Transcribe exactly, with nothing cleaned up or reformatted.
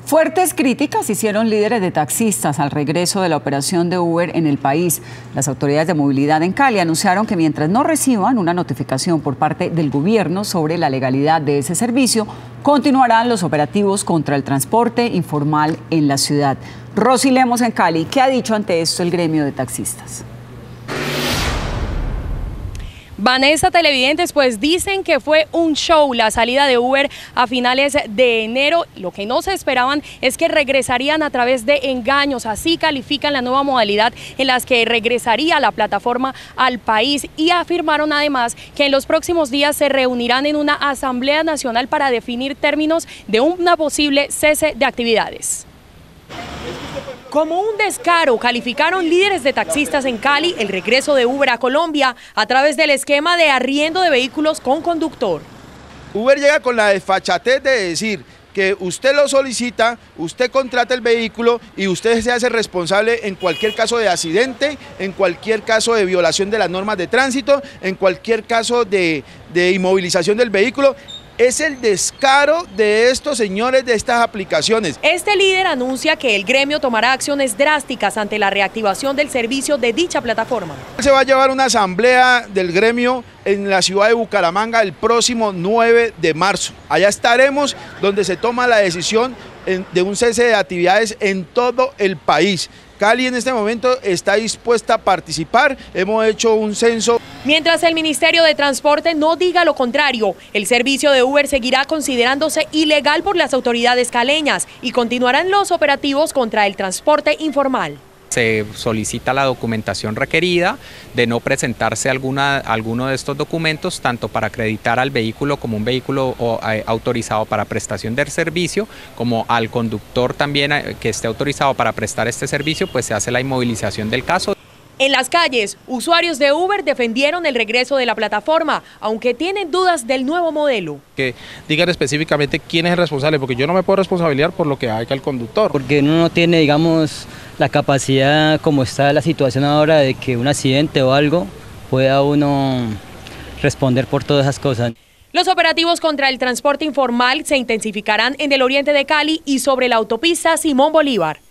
Fuertes críticas hicieron líderes de taxistas al regreso de la operación de Uber en el país. Las autoridades de movilidad en Cali anunciaron que mientras no reciban una notificación por parte del gobierno sobre la legalidad de ese servicio, continuarán los operativos contra el transporte informal en la ciudad. Rosy Lemos en Cali, ¿qué ha dicho ante esto el gremio de taxistas? Vanessa, televidentes, pues dicen que fue un show la salida de Uber a finales de enero. Lo que no se esperaban es que regresarían a través de engaños. Así califican la nueva modalidad en las que regresaría la plataforma al país, y afirmaron además que en los próximos días se reunirán en una asamblea nacional para definir términos de una posible cese de actividades. Como un descaro, calificaron líderes de taxistas en Cali el regreso de Uber a Colombia a través del esquema de arriendo de vehículos con conductor. Uber llega con la desfachatez de decir que usted lo solicita, usted contrata el vehículo y usted se hace responsable en cualquier caso de accidente, en cualquier caso de violación de las normas de tránsito, en cualquier caso de, de inmovilización del vehículo. Es el descaro de estos señores de estas aplicaciones. Este líder anuncia que el gremio tomará acciones drásticas ante la reactivación del servicio de dicha plataforma. Se va a llevar una asamblea del gremio en la ciudad de Bucaramanga el próximo nueve de marzo. Allá estaremos donde se toma la decisión de un cese de actividades en todo el país. Cali en este momento está dispuesta a participar, hemos hecho un censo. Mientras el Ministerio de Transporte no diga lo contrario, el servicio de Uber seguirá considerándose ilegal por las autoridades caleñas y continuarán los operativos contra el transporte informal. Se solicita la documentación requerida, de no presentarse alguna, alguno de estos documentos, tanto para acreditar al vehículo como un vehículo o, eh, autorizado para prestación del servicio, como al conductor también eh, que esté autorizado para prestar este servicio, pues se hace la inmovilización del caso. En las calles, usuarios de Uber defendieron el regreso de la plataforma, aunque tienen dudas del nuevo modelo. Que digan específicamente quién es el responsable, porque yo no me puedo responsabilizar por lo que haga el conductor. Porque uno no tiene, digamos, la capacidad, como está la situación ahora, de que un accidente o algo pueda uno responder por todas esas cosas. Los operativos contra el transporte informal se intensificarán en el oriente de Cali y sobre la autopista Simón Bolívar.